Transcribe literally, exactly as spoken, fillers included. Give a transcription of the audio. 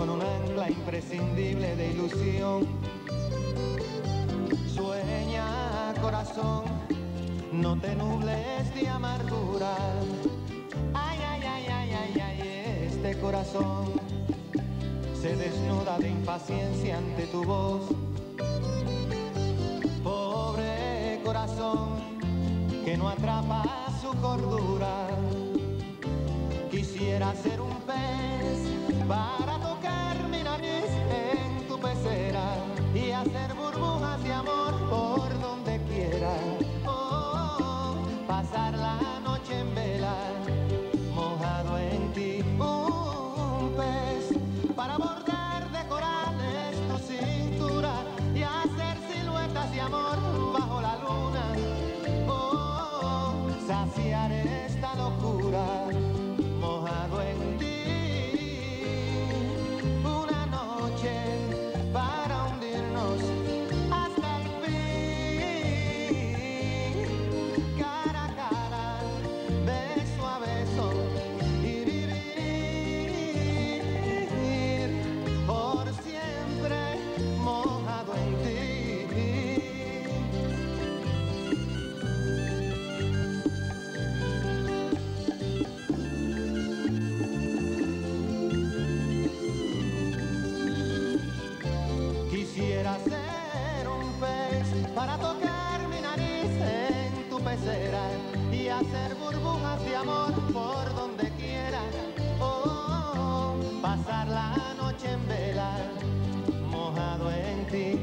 con un ancla imprescindible de ilusión. Sueña, corazón, no te nubles de amargura. Ay, ay, ay, ay, ay, ay, este corazón se desnuda de impaciencia ante tu voz. Pobre corazón que no atrapa su cordura. Quisiera ser un pez para tocar mi nariz en tu pecera y hacer burbujas de amor por donde quiera. Oh, pasar la noche en vela, mojado en ti. Un pez para bordar de corales tu cintura y hacer siluetas de amor bajo la luna. Oh, saciar esta locura, mojado en ti. Una noche para hundirnos hasta el fin, cara a cara, beso a beso, y vivir por siempre mojado en ti. Quisiera ser un pez para tocar mi nariz en tu pecera y hacer burbujas de amor por donde quiera. Oh, pasar la noche en vela, mojado en ti.